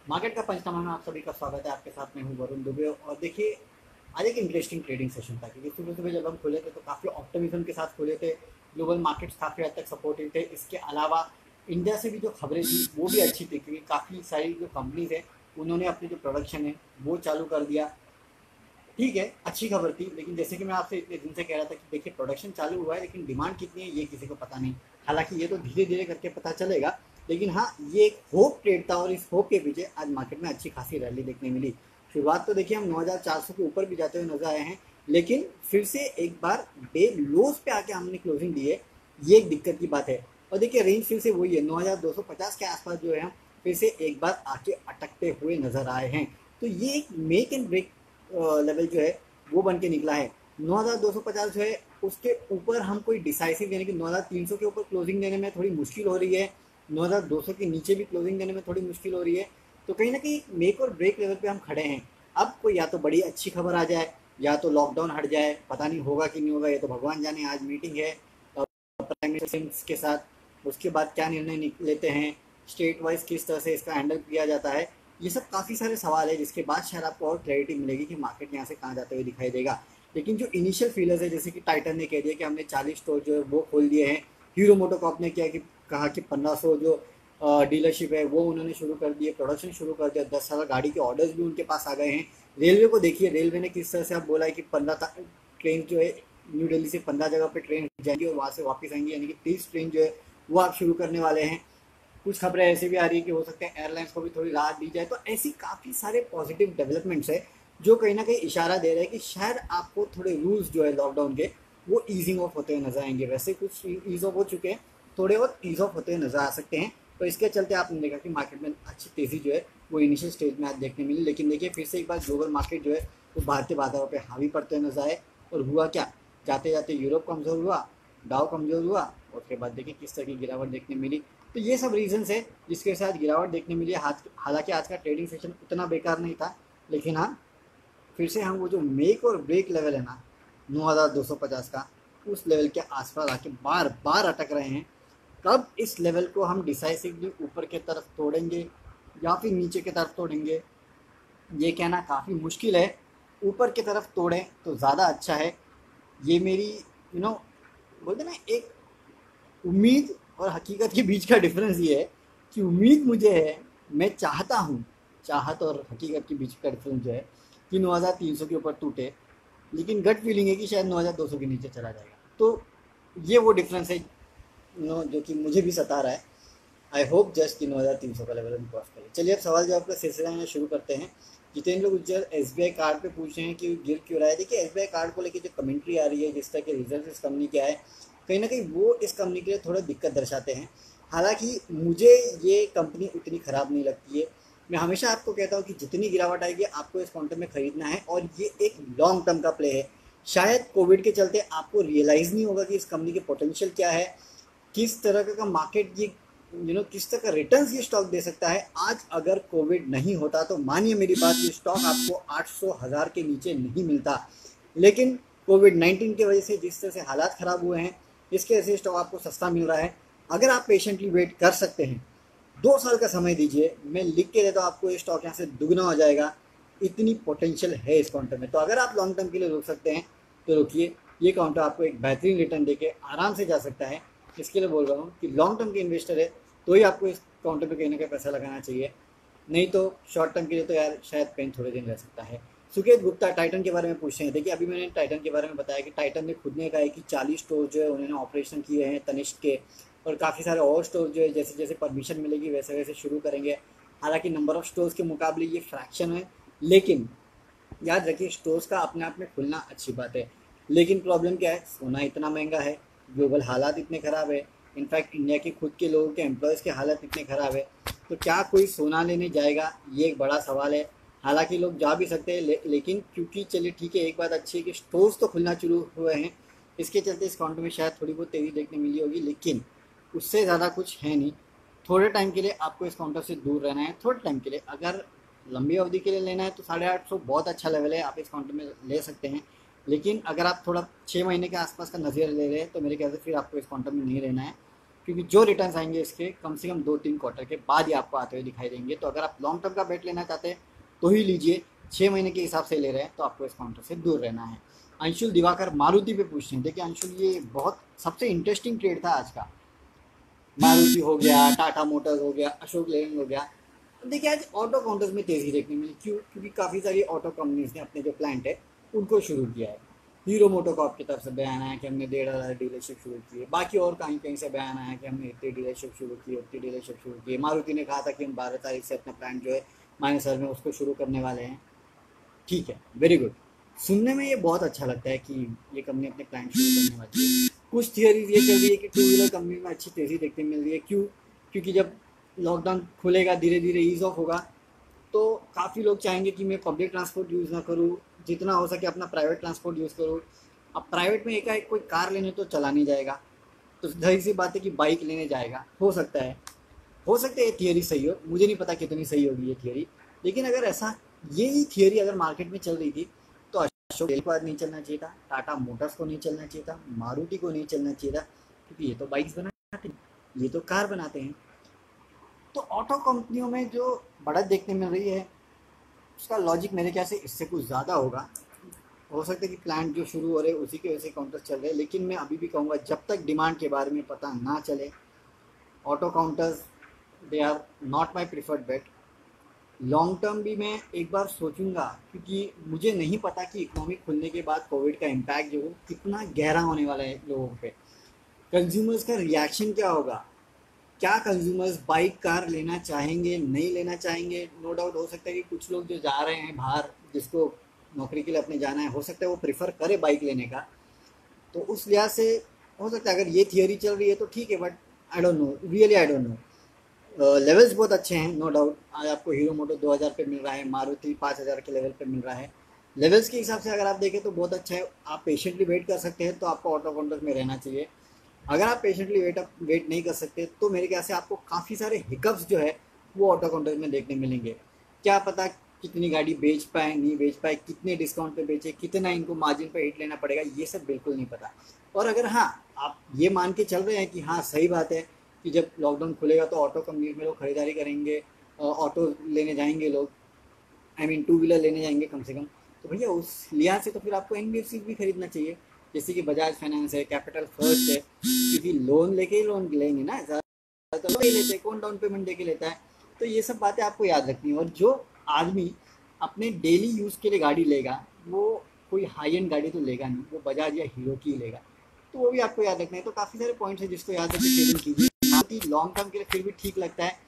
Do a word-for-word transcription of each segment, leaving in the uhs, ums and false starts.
Market का पंचनामा में आप सभी का स्वागत है। आपके साथ में हूँ वरुण दुबे। और देखिए, आज एक इंटरेस्टिंग ट्रेडिंग सेशन था क्योंकि सुबह सुबह जब हम खुले थे तो काफ़ी ऑप्टिमिज्म के साथ खुले थे। ग्लोबल मार्केट्स काफ़ी हद तक सपोर्टिव थे। इसके अलावा इंडिया से भी जो खबरें थी वो भी अच्छी थी क्योंकि काफ़ी सारी जो कंपनीज है उन्होंने अपनी जो प्रोडक्शन है वो चालू कर दिया। ठीक है, अच्छी खबर थी, लेकिन जैसे कि मैं आपसे इतने दिन से कह रहा था कि देखिए प्रोडक्शन चालू हुआ है लेकिन डिमांड कितनी है ये किसी को पता नहीं। हालांकि ये तो धीरे धीरे करके पता चलेगा, लेकिन हाँ, ये एक होप ट्रेड था और इस होप के पीछे आज मार्केट में अच्छी खासी रैली देखने मिली। शुरुआत तो देखिए हम नौ हज़ार चार सौ के ऊपर भी जाते हुए नजर आए हैं, लेकिन फिर से एक बार डे लोज पे आके हमने क्लोजिंग दी है। ये एक दिक्कत की बात है। और देखिए रेंज फिर से वही है, नौ हज़ार दो सौ पचास के आसपास जो है हम फिर से एक बार आके अटकते हुए नजर आए हैं। तो ये एक मेक एंड ब्रेक लेवल जो है वो बन के निकला है। नौ हज़ार दो सौ पचास जो है उसके ऊपर हम कोई डिसाइसिव यानी कि नौ हज़ार तीन सौ के ऊपर क्लोजिंग देने में थोड़ी मुश्किल हो रही है। नौ हज़ार दो सौ के नीचे भी क्लोजिंग देने में थोड़ी मुश्किल हो रही है। तो कहीं ना कहीं मेक और ब्रेक लेवल पे हम खड़े हैं। अब कोई या तो बड़ी अच्छी खबर आ जाए या तो लॉकडाउन हट जाए, पता नहीं होगा कि नहीं होगा, ये तो भगवान जाने। आज मीटिंग है प्राइम मिनिस्टर के साथ, उसके बाद क्या निर्णय लेते हैं, स्टेट वाइज किस तरह से इसका हैंडल किया जाता है, ये सब काफ़ी सारे सवाल है जिसके बाद शायद आपको और क्लैरिटी मिलेगी कि मार्केट यहाँ से कहाँ जाते हुए दिखाई देगा। लेकिन जो इनिशियल फीलर्स है, जैसे कि टाइटन ने कह दिया कि हमने चालीस स्टोर जो है वो खोल दिए हैं। हीरो मोटोकॉप ने क्या कि कहा कि पंद्रह सौ जो डीलरशिप है वो उन्होंने शुरू कर दिए, प्रोडक्शन शुरू कर दिया, दस हज़ार गाड़ी के ऑर्डर्स भी उनके पास आ गए हैं। रेलवे को देखिए, रेलवे ने किस तरह से अब बोला है कि पंद्रह ट्रेन जो है न्यू दिल्ली से पंद्रह जगह पे ट्रेन जाएंगी और वहाँ से वापस आएंगी, यानी कि तीस ट्रेन जो है वो आप शुरू करने वाले हैं। कुछ खबरें ऐसी भी आ रही है कि हो सकता है एयरलाइंस को भी थोड़ी राहत दी जाए। तो ऐसी काफ़ी सारे पॉजिटिव डेवलपमेंट्स है जो कहीं ना कहीं इशारा दे रहे हैं कि शायद आपको थोड़े रूल्स जो है लॉकडाउन के वो ईजिंग ऑफ होते हुए नजर आएंगे। वैसे कुछ ईज ऑफ हो चुके हैं, थोड़े और ईज ऑफ होते हुए नजर आ सकते हैं। तो इसके चलते आपने देखा कि मार्केट में अच्छी तेज़ी जो है वो इनिशियल स्टेज में आज देखने मिली। लेकिन देखिए फिर से एक बार ग्लोबल मार्केट जो है वो भारतीय बाजारों पर हावी पड़ते हुए नजर आए। और हुआ क्या, जाते जाते यूरोप कमज़ोर हुआ, डाउ कमज़ोर हुआ और उसके बाद देखिए किस तरह की गिरावट देखने मिली। तो ये सब रीजंस है जिसके साथ गिरावट देखने मिली। हालांकि आज का ट्रेडिंग सेशन उतना बेकार नहीं था, लेकिन हाँ, फिर से हम वो जो मेक और ब्रेक लेवल है ना नौ हज़ार दो सौ पचास का, उस लेवल के आसपास आके बार बार अटक रहे हैं। कब इस लेवल को हम डिसाइसिवली ऊपर की तरफ तोड़ेंगे या फिर नीचे की तरफ तोड़ेंगे, ये कहना काफ़ी मुश्किल है। ऊपर की तरफ तोड़ें तो ज़्यादा अच्छा है। ये मेरी यू नो बोलते ना, एक उम्मीद और हकीकत के बीच का डिफरेंस ये है कि उम्मीद मुझे है, मैं चाहता हूँ, चाहत और हकीकत के बीच का डिफरेंस जो है कि नौ हज़ार तीन सौ के ऊपर टूटे, लेकिन गट फीलिंग है कि शायद नौ हज़ार दो सौ के नीचे चला जाएगा। तो ये वो डिफरेंस है नो जो कि मुझे भी सता रहा है। आई होप जस्ट कि नौ हज़ार तीन सौ का लेवल हम क्रॉस करें। चलिए अब सवाल जवाब का सिलसिला यहाँ शुरू करते हैं। Jitendra Gujjar S B I card पे पूछ रहे हैं कि गिर क्यों रहा है। देखिए एस बी आई कार्ड को लेकर जो कमेंट्री आ रही है, जिस तरह के रिजल्ट इस कंपनी के आए, कहीं ना कहीं वो इस कंपनी के लिए थोड़ा दिक्कत दर्शाते हैं। हालांकि मुझे ये कंपनी उतनी ख़राब नहीं लगती है। मैं हमेशा आपको कहता हूँ कि जितनी गिरावट आएगी आपको इस काउंटर में ख़रीदना है और ये एक लॉन्ग टर्म का प्ले है। शायद कोविड के चलते आपको रियलाइज़ नहीं होगा कि इस कंपनी के पोटेंशियल क्या है, किस तरह का मार्केट ये यू नो किस तरह का रिटर्न्स ये स्टॉक दे सकता है। आज अगर कोविड नहीं होता तो मानिए मेरी बात, ये स्टॉक आपको आठ सौ हज़ार के नीचे नहीं मिलता। लेकिन कोविड नाइन्टीन की वजह से जिस तरह से हालात ख़राब हुए हैं, इसके वजह से स्टॉक आपको सस्ता मिल रहा है। अगर आप पेशेंटली वेट कर सकते हैं, दो साल का समय दीजिए, मैं लिख के देता हूँ आपको ये स्टॉक यहाँ से दुगना हो जाएगा। इतनी पोटेंशियल है इस काउंटर में। तो अगर आप लॉन्ग टर्म के लिए रुक सकते हैं तो रुकिए। ये काउंटर आपको एक बेहतरीन रिटर्न देके आराम से जा सकता है। इसके लिए बोल रहा हूँ कि लॉन्ग टर्म के इन्वेस्टर है तो ही आपको इस काउंटर पे कहीं ना कहीं पैसा लगाना चाहिए, नहीं तो शॉर्ट टर्म के लिए तो यार शायद पेन थोड़े दिन रह सकता है। सुकेत गुप्ता टाइटन के बारे में पूछते हैं। देखिए अभी मैंने टाइटन के बारे में बताया कि टाइटन ने खुद ने कहा है कि चालीस स्टोर जो है उन्होंने ऑपरेशन किए हैं तनिष्क के, और काफ़ी सारे और स्टोर जो है जैसे जैसे परमिशन मिलेगी वैसे वैसे शुरू करेंगे। हालांकि नंबर ऑफ स्टोर्स के मुकाबले ये फ्रैक्शन है, लेकिन याद रखिए स्टोर्स का अपने आप में खुलना अच्छी बात है। लेकिन प्रॉब्लम क्या है, सोना इतना महंगा है, ग्लोबल हालात इतने ख़राब है, इनफैक्ट इंडिया के खुद के लोगों के एम्प्लॉयज़ के हालत इतने ख़राब है, तो क्या कोई सोना लेने जाएगा, ये एक बड़ा सवाल है। हालांकि लोग जा भी सकते हैं ले, लेकिन क्योंकि चलिए ठीक है, एक बात अच्छी है कि स्टोर्स तो खुलना शुरू हुए हैं, इसके चलते इस काउंटर में शायद थोड़ी बहुत तेज़ी देखने मिली होगी, लेकिन उससे ज़्यादा कुछ है नहीं। थोड़े टाइम के लिए आपको इस काउंटर से दूर रहना है, थोड़े टाइम के लिए। अगर लंबी अवधि के लिए लेना है तो साढ़े आठ सौ बहुत अच्छा लेवल है, आप इस काउंटर में ले सकते हैं। लेकिन अगर आप थोड़ा छः महीने के आसपास का नज़रिया ले रहे हैं तो मेरे ख्याल से फिर आपको इस काउंटर में नहीं रहना है। क्योंकि जो रिटर्न्स आएंगे इसके कम से कम दो तीन क्वार्टर के बाद ही आपको आते हुए दिखाई देंगे। तो अगर आप लॉन्ग टर्म का बेट लेना चाहते हैं तो ही लीजिए, छः महीने के हिसाब से ले रहे हैं तो आपको इस काउंटर से दूर रहना है। अंशुल दिवाकर मारुति पे पूछ रहे हैं। देखिए अंशुल, ये बहुत सबसे इंटरेस्टिंग ट्रेड था आज का। मारुति हो गया, टाटा मोटर्स हो गया, अशोक लेलैंड हो गया। देखिए आज ऑटो काउंटर्स में तेजी देखने मिली। क्यों? क्योंकि काफ़ी सारी ऑटो कंपनीज ने अपने जो प्लांट है उनको शुरू किया है। हीरो मोटोकॉर्प की तरफ से बयान आया कि हमने डेढ़ हज़ार डीलरशिप शुरू की है। बाकी और कहीं कहीं से बयान आया कि हमने इतनी डीलरशिप शुरू की, उतनी डीलरशिप शुरू की है। मारुति ने कहा था कि हम बारह तारीख से अपना प्लांट जो है मानेसर में उसको शुरू करने वाले हैं। ठीक है, वेरी गुड। सुनने में ये बहुत अच्छा लगता है कि ये कंपनी अपने प्लांट शुरू करने वाली है। कुछ थियरीज ये चल रही है कि टू व्हीलर कंपनी में अच्छी तेज़ी देखने मिल रही है। क्यों? क्योंकि जब लॉकडाउन खुलेगा, धीरे धीरे ईज ऑफ होगा, तो काफ़ी लोग चाहेंगे कि मैं पब्लिक ट्रांसपोर्ट यूज़ ना करूँ, जितना हो सके अपना प्राइवेट ट्रांसपोर्ट यूज़ करूँ। अब प्राइवेट में एकाएक कोई कार लेने तो चला नहीं जाएगा, तो जाहिर सी बात है कि बाइक लेने जाएगा। हो सकता है हो सकता है ये थियरी सही हो, मुझे नहीं पता कितनी सही होगी ये थियरी, लेकिन अगर ऐसा यही थियरी अगर मार्केट में चल रही थी तो अशोक लेलैंड को आज नहीं चलना चाहिए था, टाटा मोटर्स को नहीं चलना चाहिए था, मारुति को नहीं चलना चाहिए था, क्योंकि ये तो बाइक्स बनाते हैं, ये तो कार बनाते हैं। तो ऑटो कंपनियों में जो बढ़त देखने मिल रही है उसका लॉजिक मेरे ख्याल से इससे कुछ ज़्यादा होगा। हो सकता है कि प्लांट जो शुरू हो रहे हैं उसी के वैसे काउंटर चल रहे हैं, लेकिन मैं अभी भी कहूँगा जब तक डिमांड के बारे में पता ना चले, auto counters they are not my preferred bet. Long term भी मैं एक बार सोचूंगा, क्योंकि मुझे नहीं पता कि इकोनॉमी खुलने के बाद कोविड का इम्पैक्ट जो है कितना गहरा होने वाला है लोगों पे। कंज्यूमर्स का रिएक्शन क्या होगा? क्या कंज्यूमर्स बाइक कार लेना चाहेंगे, नहीं लेना चाहेंगे? नो डाउट हो सकता है कि कुछ लोग जो जा रहे हैं बाहर, जिसको नौकरी के लिए अपने जाना है, हो सकता है वो प्रेफर करे बाइक लेने का। तो उस लिहाज से हो सकता है अगर ये थियरी चल रही है तो ठीक है, but I don't know, really I don't know. Levels बहुत अच्छे हैं, नो डाउट। आज आपको हीरो मोटो दो हज़ार पे मिल रहा है, मारुति पाँच हज़ार के लेवल पे मिल रहा है। लेवल्स के हिसाब से अगर आप देखें तो बहुत अच्छा है। आप पेशेंटली वेट कर सकते हैं तो आपको ऑटो काउंटर्स में रहना चाहिए। अगर आप पेशेंटली वेट अप वेट नहीं कर सकते तो मेरे ख्याल से आपको काफ़ी सारे हिकअप्स जो है वो ऑटो काउंटर में देखने मिलेंगे। क्या पता कितनी गाड़ी बेच पाए, नहीं बेच पाए, कितने डिस्काउंट पे बेचे, कितना इनको मार्जिन पे हिट लेना पड़ेगा, ये सब बिल्कुल नहीं पता। और अगर हाँ आप ये मान के चल रहे हैं कि हाँ सही बात है कि जब लॉकडाउन खुलेगा तो ऑटो कंपनी में लोग खरीदारी करेंगे, ऑटो लेने जाएंगे लोग, आई मीन टू व्हीलर लेने जाएंगे कम से कम, तो भैया उस लिहाज से तो फिर आपको एन बी एफ सी भी खरीदना चाहिए, जैसे कि बजाज फाइनेंस है, कैपिटल फर्स्ट है। क्योंकि लोन लेके ही लोन लेंगे ना, ज़्यादातर लोन ही लेते हैं, कौन डाउन पेमेंट दे के लेता है। तो ये सब बातें आपको याद रखनी है। और जो आदमी अपने डेली यूज़ के लिए गाड़ी लेगा वो कोई हाई एंड गाड़ी तो लेगा नहीं, वो बजाज या हीरो की ही लेगा। तो वो भी आपको याद रखना है। तो काफ़ी सारे पॉइंट्स हैं जिसको याद रखकर ट्रेडिंग कीजिए। लॉन्ग टर्म के लिए फिर भी ठीक लगता है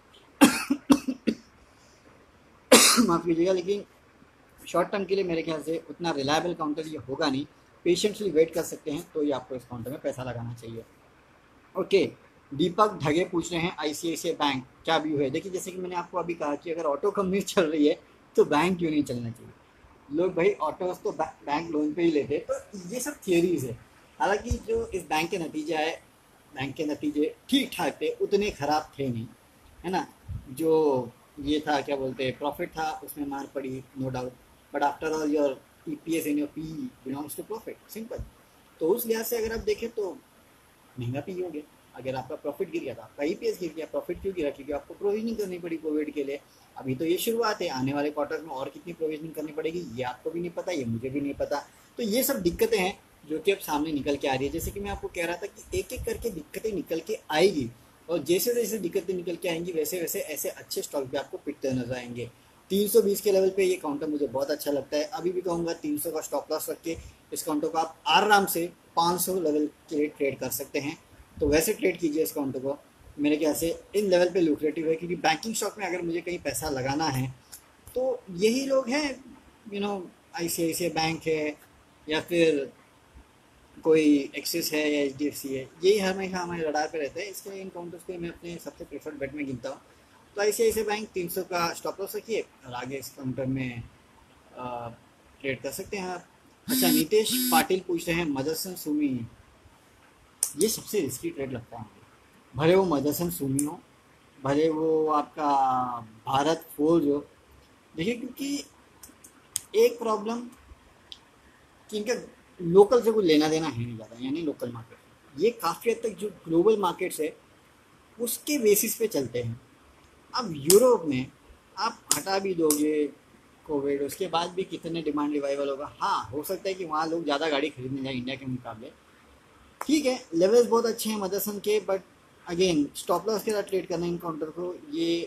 माफ़ कीजिएगा, लेकिन शॉर्ट टर्म के लिए मेरे ख्याल से उतना रिलायबल काउंटर ये होगा नहीं। पेशेंटली वेट कर सकते हैं तो ये आपको इस काउंटर में पैसा लगाना चाहिए। ओके, दीपक धगे पूछ रहे हैं आई C I C I bank क्या व्यू है। देखिए जैसे कि मैंने आपको अभी कहा कि अगर ऑटो कंपनी चल रही है तो बैंक क्यों नहीं चलना चाहिए। लोग भाई ऑटोस तो बैंक लोन पे ही लेते हैं। तो ये सब थियरीज है। हालांकि जो इस बैंक के नतीजे आए, बैंक के नतीजे ठीक ठाक थे, उतने ख़राब थे नहीं, है ना। जो ये था क्या बोलते हैं प्रॉफिट था उसमें मार पड़ी, no doubt, but after all your E P S and your P belongs to profit, simple. तो उस लिहाज से अगर आप देखें तो महंगा पी हो गया। अगर आपका प्रॉफिट गिर गया था, आपका ई पी एस गिर गया। प्रॉफिट क्यों गिरा? क्योंकि आपको प्रोविजनिंग करनी पड़ी कोविड के लिए। अभी तो ये शुरुआत है, आने वाले क्वार्टर में और कितनी प्रोविजनिंग करनी पड़ेगी ये आपको भी नहीं पता, ये मुझे भी नहीं पता। तो ये सब दिक्कतें हैं जो कि अब सामने निकल के आ रही है। जैसे कि मैं आपको कह रहा था कि एक एक करके दिक्कतें निकल के आएगी, और जैसे जैसे दिक्कतें निकल के आएंगी वैसे वैसे ऐसे अच्छे स्टॉक भी आपको पिटते नजर आएंगे। तीन सौ बीस के लेवल पे ये काउंटर मुझे बहुत अच्छा लगता है। अभी भी कहूँगा तीन सौ का स्टॉप लॉस रख के इस काउंटर को आप आराम से पाँच सौ लेवल के लिए ट्रेड कर सकते हैं। तो वैसे ट्रेड कीजिए इस काउंटर को, मेरे ख्याल से इन लेवल पे लुक्रेटिव है। क्योंकि बैंकिंग स्टॉक में अगर मुझे कहीं पैसा लगाना है तो यही लोग हैं, you know, I C I C I bank है या फिर कोई एक्सिस है या एच डी एफ सी है, यही हमेशा हमारे रडार पे रहते हैं। इसलिए इन काउंटर्स पे मैं अपने सबसे प्रेफर्ड बेट में गिनता हूँ। तो आई C I C I bank तीन सौ का स्टॉप लॉस रखिए और आगे इस काउंटर में ट्रेड कर सकते हैं आप। अच्छा, नितेश पाटिल पूछ रहे हैं मदरसन सुमी, ये सबसे रिस्की ट्रेड लगता है। भले वो मदरसन सुमी हो, भले वो आपका भारत फोर्ज हो। देखिए क्योंकि एक प्रॉब्लम कि इनका लोकल से कोई लेना देना है नहीं ज़्यादा, यानी लोकल मार्केट। ये काफ़ी हद तक जो ग्लोबल मार्केट्स है उसके बेसिस पे चलते हैं। अब यूरोप में आप हटा भी दोगे कोविड, उसके बाद भी कितने डिमांड रिवाइवल होगा। हाँ, हो सकता है कि वहाँ लोग ज़्यादा गाड़ी खरीदने जाए इंडिया के मुकाबले। ठीक है, लेवल्स बहुत अच्छे हैं मदरसन के, बट अगेन स्टॉप लॉस के साथ ट्रेड करना इन काउंटर को, ये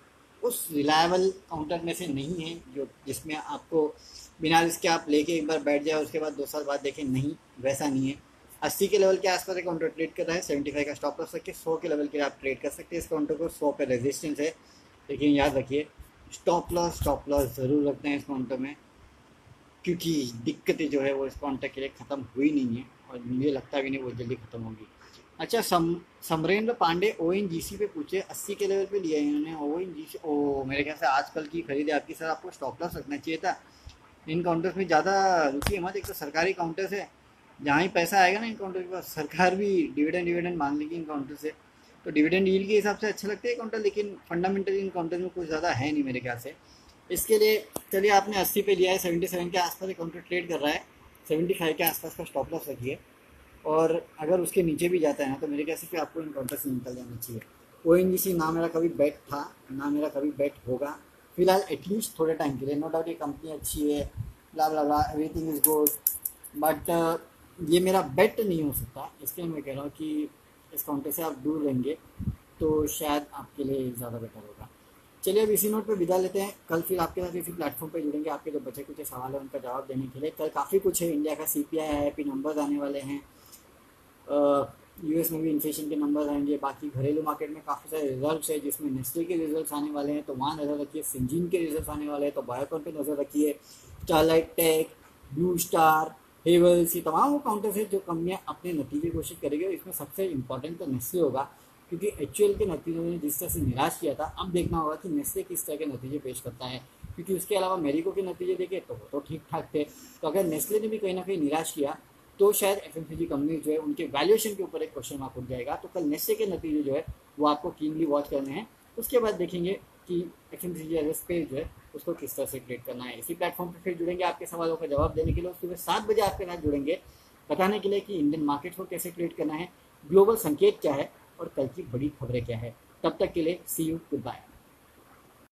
उस रिलायबल काउंटर में से नहीं है जो जिसमें आपको बिना रिस्क के आप लेके एक बार बैठ जाए उसके बाद दो साल बाद देखें। नहीं, वैसा नहीं है। अस्सी के लेवल के आसपास एक काउंटर ट्रेड कर रहा है, सेवेंटी फाइव का स्टॉप लॉस रख के सौ के लेवल के आप ट्रेड कर सकते हैं इस काउंटर को। सौ पे रेजिस्टेंस है, लेकिन याद रखिए स्टॉप लॉस स्टॉप लॉस ज़रूर रखते हैं इस काउंटर में, क्योंकि दिक्कतें जो है वो इस काउंटर के लिए ख़त्म हुई नहीं है और मुझे लगता भी नहीं वो जल्दी ख़त्म होगी। अच्छा, सम Samrendra Pandey O N G C पे पूछे, अस्सी के लेवल पे लिया है इन्होंने ओ एन जी सी। ओ मेरे ख्याल से आजकल की खरीद है आपकी सर, आपको स्टॉप लॉस रखना चाहिए था। इन काउंटर्स में ज़्यादा रुकिए मत, एक तो सरकारी काउंटर्स है, जहाँ ही पैसा आएगा ना इन काउंटर के पास सरकार भी डिविडेंड डिविडेंड मांग लेगी इन काउंटर से। तो डिविडेंड डील के हिसाब से अच्छा लगता है काउंटर, लेकिन फंडामेंटली इन काउंटर में कुछ ज़्यादा है नहीं मेरे ख्याल से। इसके लिए चलिए आपने अस्सी पे लिया है, सेवेंटी सेवन के आसपास एक काउंटर ट्रेड कर रहा है, सेवेंटी फाइव के आसपास का स्टॉप लॉस रखिए। और अगर उसके नीचे भी जाता है ना तो मेरे ख्याल से फिर आपको इन काउंटर से निकल जाना चाहिए। ओ एन जी सी ना मेरा कभी बेट था ना मेरा कभी बेट होगा फिलहाल, एटलीस्ट थोड़े टाइम के लिए। नो डाउट ये कंपनी अच्छी है, blah blah blah, everything is good, but ये मेरा बेट नहीं हो सकता। इसके लिए मैं कह रहा हूँ कि इस काउंटर से आप दूर रहेंगे तो शायद आपके लिए ज़्यादा बेटर होगा। चलिए अब इसी नोट पे विदा लेते हैं, कल फिर आपके साथ इसी प्लेटफॉर्म पे जुड़ेंगे आपके जो बचे कुछ सवाल है उनका जवाब देने के लिए। कल काफ़ी कुछ है, इंडिया का C P I I P numbers आने वाले हैं, यूएस में भी इन्फ्लेशन के नंबर आएंगे, बाकी घरेलू मार्केट में काफ़ी सारे रिजल्ट्स है जिसमें नेस्ले के रिजल्ट्स आने वाले हैं तो वहाँ नज़र रखिए, सिंजीन के रिजल्ट्स आने वाले हैं तो बायोकॉन पे नज़र रखिए, स्टारलाइट टेक, ब्लू स्टार, हेवल्स, ये तमाम वो काउंटर्स है जो कंपनियाँ अपने नतीजे घोषित करेगी। इसमें सबसे इंपॉर्टेंट तो नेस्ले होगा, क्योंकि एचयूएल के नतीजों ने जिस तरह से निराश किया था, अब देखना होगा कि नेस्ले किस तरह के नतीजे पेश करता है, क्योंकि उसके अलावा मेरिको के नतीजे देखे तो वो तो ठीक ठाक थे। तो अगर नेस्ले ने भी कहीं ना कहीं निराश किया तो शायद एफएमसीजी कंपनी जो है उनके वैल्यूएशन के ऊपर एक क्वेश्चन मार्क उठ जाएगा। तो कल नेस्ले के नतीजे जो है वो आपको कीनली वॉच करने हैं, उसके बाद देखेंगे कि एफएमसीजी एज पे जो है उसको किस तरह से ट्रेड करना है। इसी प्लेटफॉर्म पर फिर जुड़ेंगे आपके सवालों का जवाब देने के लिए, सुबह सात बजे आपके साथ जुड़ेंगे बताने के लिए कि इंडियन मार्केट को कैसे ट्रेड करना है, ग्लोबल संकेत क्या है और कल की बड़ी खबरें क्या है। तब तक के लिए सी यू, गुड बाय।